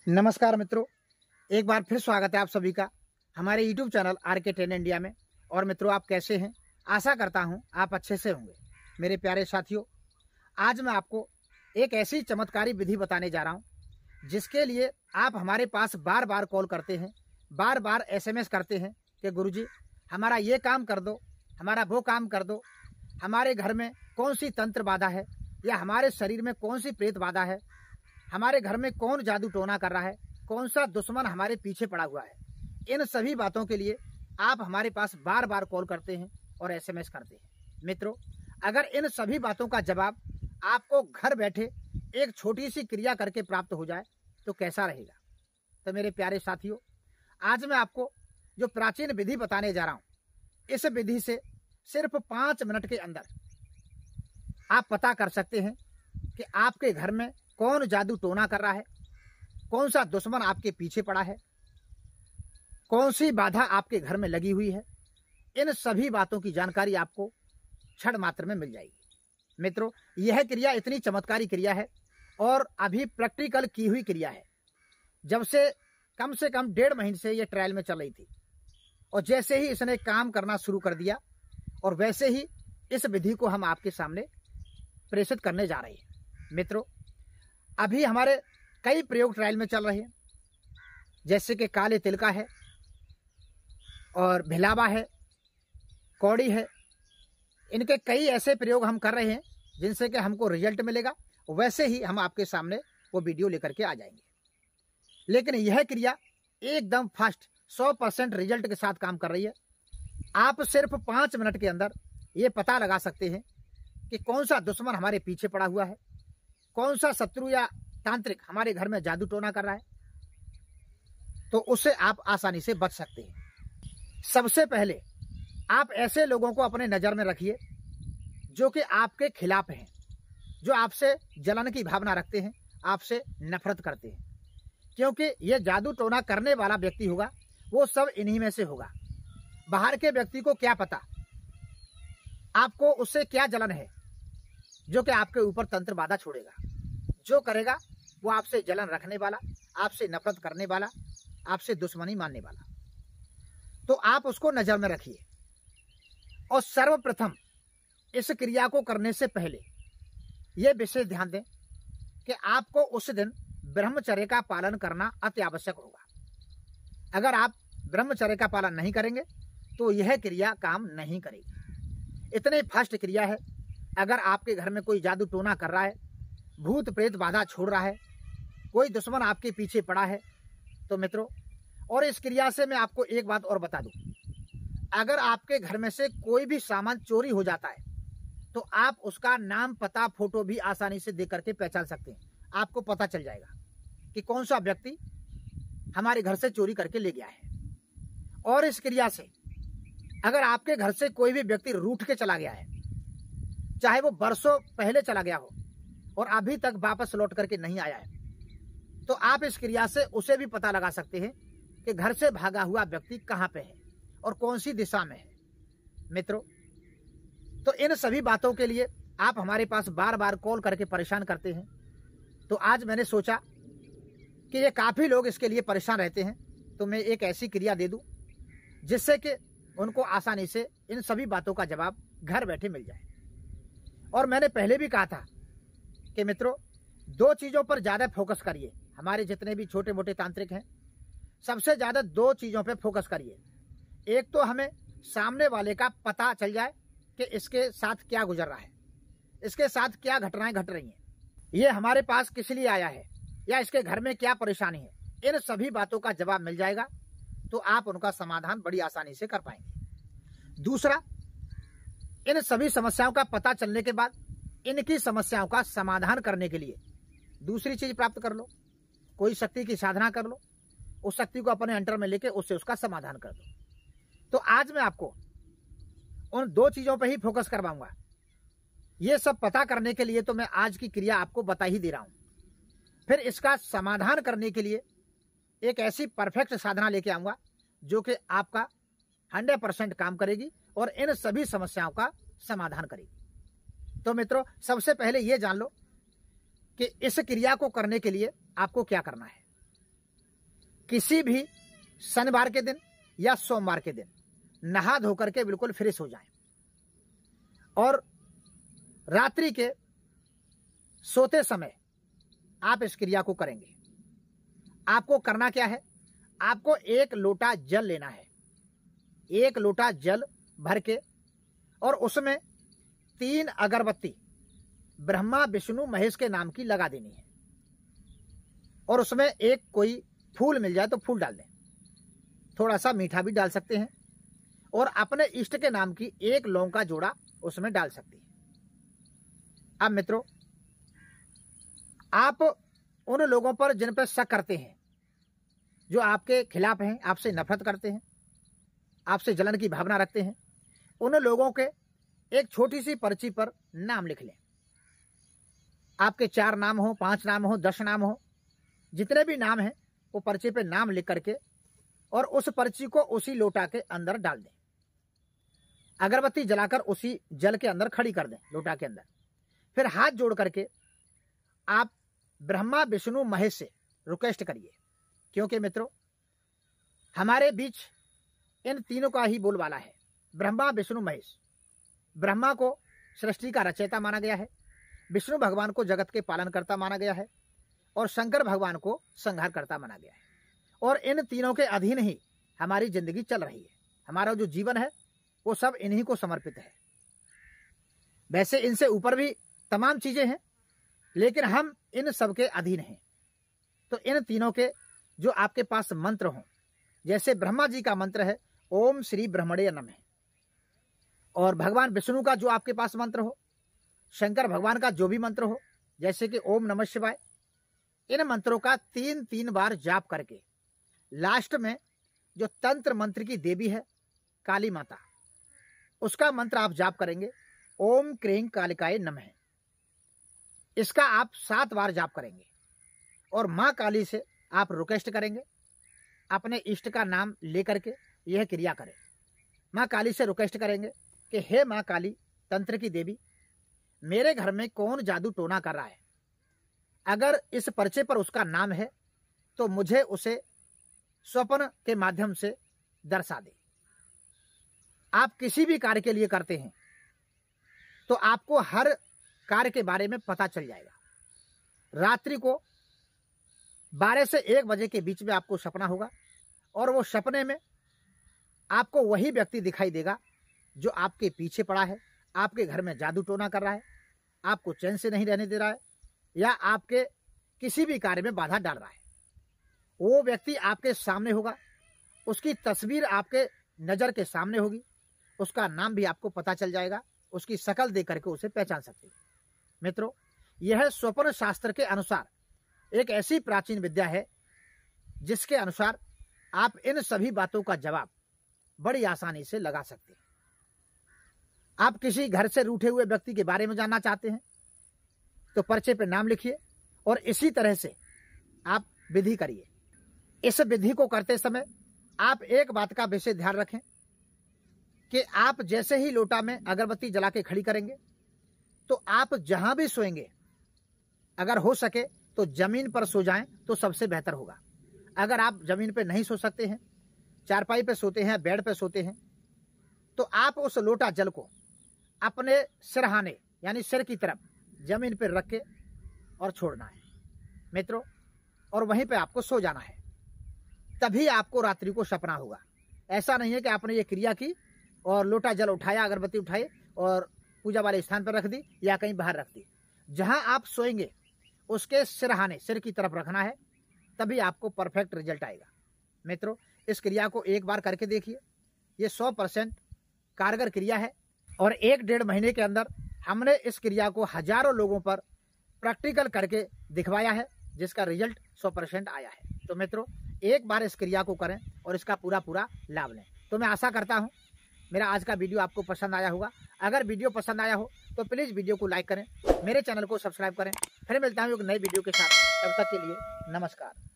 नमस्कार मित्रों, एक बार फिर स्वागत है आप सभी का हमारे YouTube channel RK train India में। और मित्रों, आप कैसे हैं? आशा करता हूं आप अच्छे से होंगे। मेरे प्यारे साथियों, आज मैं आपको एक ऐसी चमत्कारी विधि बताने जा रहा हूं जिसके लिए आप हमारे पास बार बार कॉल करते हैं, बार बार SMS करते हैं कि गुरुजी हमारा ये काम कर दो, हमारा वो काम कर दो, हमारे घर में कौन सी तंत्र बाधा है या हमारे शरीर में कौन सी प्रेत बाधा है, हमारे घर में कौन जादू टोना कर रहा है, कौन सा दुश्मन हमारे पीछे पड़ा हुआ है। इन सभी बातों के लिए आप हमारे पास बार बार कॉल करते हैं और SMS करते हैं। मित्रों, अगर इन सभी बातों का जवाब आपको घर बैठे एक छोटी सी क्रिया करके प्राप्त हो जाए तो कैसा रहेगा? तो मेरे प्यारे साथियों, आज मैं आपको जो प्राचीन विधि बताने जा रहा हूं, इस विधि से सिर्फ 5 मिनट के अंदर आप पता कर सकते हैं कि आपके घर में कौन जादू टोना कर रहा है, कौन सा दुश्मन आपके पीछे पड़ा है, कौन सी बाधा आपके घर में लगी हुई है। इन सभी बातों की जानकारी आपको क्षण मात्र में मिल जाएगी। मित्रों, यह क्रिया इतनी चमत्कारी क्रिया है और अभी प्रैक्टिकल की हुई क्रिया है। जब से कम 1.5 महीने से यह ट्रायल में चल रही थी और जैसे ही इसने काम करना शुरू कर दिया और वैसे ही इस विधि को हम आपके सामने प्रेषित करने जा रहे हैं। मित्रों, अभी हमारे कई प्रयोग ट्रायल में चल रहे हैं, जैसे कि काले तिल का है और भिलावा है, कौड़ी है। इनके कई ऐसे प्रयोग हम कर रहे हैं जिनसे कि हमको रिजल्ट मिलेगा। वैसे ही हम आपके सामने वो वीडियो लेकर के आ जाएंगे। लेकिन यह क्रिया एकदम फास्ट 100% रिजल्ट के साथ काम कर रही है। आप सिर्फ 5 मिनट के अंदर ये पता लगा सकते हैं कि कौन सा दुश्मन हमारे पीछे पड़ा हुआ है, कौन सा शत्रु या तांत्रिक हमारे घर में जादू टोना कर रहा है, तो उससे आप आसानी से बच सकते हैं। सबसे पहले आप ऐसे लोगों को अपने नजर में रखिए जो कि आपके खिलाफ हैं, जो आपसे जलन की भावना रखते हैं, आपसे नफरत करते हैं। क्योंकि यह जादू टोना करने वाला व्यक्ति होगा वो सब इन्हीं में से होगा। बाहर के व्यक्ति को क्या पता आपको उससे क्या जलन है जो कि आपके ऊपर तंत्र बाधा छोड़ेगा। जो करेगा वो आपसे जलन रखने वाला, आपसे नफरत करने वाला, आपसे दुश्मनी मानने वाला। तो आप उसको नजर में रखिए और सर्वप्रथम इस क्रिया को करने से पहले यह विशेष ध्यान दें कि आपको उस दिन ब्रह्मचर्य का पालन करना अति आवश्यक होगा। अगर आप ब्रह्मचर्य का पालन नहीं करेंगे तो यह क्रिया काम नहीं करेगी। इतने फास्ट क्रिया है। अगर आपके घर में कोई जादू टोना कर रहा है, भूत प्रेत बाधा छोड़ रहा है, कोई दुश्मन आपके पीछे पड़ा है, तो मित्रों, और इस क्रिया से मैं आपको एक बात और बता दूं, अगर आपके घर में से कोई भी सामान चोरी हो जाता है तो आप उसका नाम, पता, फोटो भी आसानी से देख करके पहचान सकते हैं। आपको पता चल जाएगा कि कौन सा व्यक्ति हमारे घर से चोरी करके ले गया है। और इस क्रिया से अगर आपके घर से कोई भी व्यक्ति रूठ के चला गया है, चाहे वो बरसों पहले चला गया हो और अभी तक वापस लौट करके नहीं आया है, तो आप इस क्रिया से उसे भी पता लगा सकते हैं कि घर से भागा हुआ व्यक्ति कहां पे है और कौन सी दिशा में है। मित्रों, तो इन सभी बातों के लिए आप हमारे पास बार बार कॉल करके परेशान करते हैं। तो आज मैंने सोचा कि ये काफी लोग इसके लिए परेशान रहते हैं, तो मैं एक ऐसी क्रिया दे दूं जिससे कि उनको आसानी से इन सभी बातों का जवाब घर बैठे मिल जाए। और मैंने पहले भी कहा था कि मित्रों, 2 चीजों पर ज्यादा फोकस करिए। हमारे जितने भी छोटे मोटे तांत्रिक हैं, सबसे ज्यादा 2 चीजों पर फोकस करिए। एक तो हमें सामने वाले का पता चल जाए कि इसके साथ क्या गुजर रहा है, इसके साथ क्या घटनाएं घट रही हैं, ये हमारे पास किस लिए आया है या इसके घर में क्या परेशानी है। इन सभी बातों का जवाब मिल जाएगा तो आप उनका समाधान बड़ी आसानी से कर पाएंगे। दूसरा, इन सभी समस्याओं का पता चलने के बाद इनकी समस्याओं का समाधान करने के लिए दूसरी चीज प्राप्त कर लो। कोई शक्ति की साधना कर लो, उस शक्ति को अपने अंटर में लेके उससे उसका समाधान कर दो। तो आज मैं आपको उन 2 चीजों पर ही फोकस करवाऊंगा। ये सब पता करने के लिए तो मैं आज की क्रिया आपको बता ही दे रहा हूं। फिर इसका समाधान करने के लिए एक ऐसी परफेक्ट साधना लेके आऊंगा जो कि आपका 100% काम करेगी और इन सभी समस्याओं का समाधान करेगी। तो मित्रों, सबसे पहले ये जान लो कि इस क्रिया को करने के लिए आपको क्या करना है। किसी भी शनिवार के दिन या सोमवार के दिन नहा धो करके बिल्कुल फ्रेश हो जाएं और रात्रि के सोते समय आप इस क्रिया को करेंगे। आपको करना क्या है, आपको 1 लोटा जल लेना है, 1 लोटा जल भर के और उसमें 3 अगरबत्ती ब्रह्मा विष्णु महेश के नाम की लगा देनी है और उसमें एक कोई फूल मिल जाए तो फूल डाल दें, थोड़ा सा मीठा भी डाल सकते हैं और अपने इष्ट के नाम की 1 लौंग का जोड़ा उसमें डाल सकते हैं। अब मित्रों, आप उन लोगों पर जिन पर शक करते हैं, जो आपके खिलाफ हैं, आपसे नफरत करते हैं, आपसे जलन की भावना रखते हैं, उन लोगों के एक छोटी सी पर्ची पर नाम लिख लें। आपके 4 नाम हो, 5 नाम हो, 10 नाम हो, जितने भी नाम हैं वो पर्ची पे नाम लिख करके और उस पर्ची को उसी लोटा के अंदर डाल दें। अगरबत्ती जलाकर उसी जल के अंदर खड़ी कर दें, लोटा के अंदर। फिर हाथ जोड़ करके आप ब्रह्मा विष्णु महेश से रिक्वेस्ट करिए, क्योंकि मित्रों हमारे बीच इन तीनों का ही बोलबाला है। ब्रह्मा विष्णु महेश, ब्रह्मा को सृष्टि का रचयिता माना गया है, विष्णु भगवान को जगत के पालन करता माना गया है और शंकर भगवान को संहार करता माना गया है। और इन तीनों के अधीन ही हमारी जिंदगी चल रही है। हमारा जो जीवन है वो सब इन्हीं को समर्पित है। वैसे इनसे ऊपर भी तमाम चीजें हैं, लेकिन हम इन सब के अधीन हैं। तो इन तीनों के जो आपके पास मंत्र हों, जैसे ब्रह्मा जी का मंत्र है ओम श्री ब्रह्मणे नमः, और भगवान विष्णु का जो आपके पास मंत्र हो, शंकर भगवान का जो भी मंत्र हो, जैसे कि ओम नमः शिवाय, इन मंत्रों का 3-3 बार जाप करके लास्ट में जो तंत्र मंत्र की देवी है काली माता, उसका मंत्र आप जाप करेंगे ओम क्रीं कालिकाय नमः। इसका आप 7 बार जाप करेंगे और मां काली से आप रिक्वेस्ट करेंगे, अपने इष्ट का नाम लेकर के यह क्रिया करें। मां काली से रिक्वेस्ट करेंगे कि हे मां काली तंत्र की देवी, मेरे घर में कौन जादू टोना कर रहा है, अगर इस पर्चे पर उसका नाम है तो मुझे उसे स्वप्न के माध्यम से दर्शा दे। आप किसी भी कार्य के लिए करते हैं तो आपको हर कार्य के बारे में पता चल जाएगा। रात्रि को 12 से 1 बजे के बीच में आपको सपना होगा और वो सपने में आपको वही व्यक्ति दिखाई देगा जो आपके पीछे पड़ा है, आपके घर में जादू टोना कर रहा है, आपको चैन से नहीं रहने दे रहा है या आपके किसी भी कार्य में बाधा डाल रहा है। वो व्यक्ति आपके सामने होगा, उसकी तस्वीर आपके नजर के सामने होगी, उसका नाम भी आपको पता चल जाएगा, उसकी शक्ल देख करके उसे पहचान सकते हैं। मित्रों, यह स्वप्न शास्त्र के अनुसार एक ऐसी प्राचीन विद्या है जिसके अनुसार आप इन सभी बातों का जवाब बड़ी आसानी से लगा सकते हैं। आप किसी घर से रूठे हुए व्यक्ति के बारे में जानना चाहते हैं तो पर्चे पर नाम लिखिए और इसी तरह से आप विधि करिए। इस विधि को करते समय आप एक बात का विशेष ध्यान रखें कि आप जैसे ही लोटा में अगरबत्ती जला के खड़ी करेंगे तो आप जहां भी सोएंगे, अगर हो सके तो जमीन पर सो जाएं तो सबसे बेहतर होगा। अगर आप जमीन पे नहीं सो सकते हैं, चारपाई पे सोते हैं, बेड पे सोते हैं, तो आप उस लोटा जल को अपने सिरहाने यानी सिर की तरफ जमीन पर रख के और छोड़ना है मित्रों, और वहीं पे आपको सो जाना है। तभी आपको रात्रि को सपना होगा। ऐसा नहीं है कि आपने ये क्रिया की और लोटा जल उठाया, अगरबत्ती उठाई और पूजा वाले स्थान पर रख दी या कहीं बाहर रख दी। जहां आप सोएंगे उसके सिरहाने सिर की तरफ रखना है, तभी आपको परफेक्ट रिजल्ट आएगा। मित्रों, इस क्रिया को एक बार करके देखिए, ये 100% कारगर क्रिया है और 1-1.5 महीने के अंदर हमने इस क्रिया को हजारों लोगों पर प्रैक्टिकल करके दिखवाया है, जिसका रिजल्ट 100% आया है। तो मित्रों, एक बार इस क्रिया को करें और इसका पूरा लाभ लें। तो मैं आशा करता हूं मेरा आज का वीडियो आपको पसंद आया होगा। अगर वीडियो पसंद आया हो तो प्लीज़ वीडियो को लाइक करें, मेरे चैनल को सब्सक्राइब करें। फिर मिलता हूं एक नए वीडियो के साथ, तब तक के लिए नमस्कार।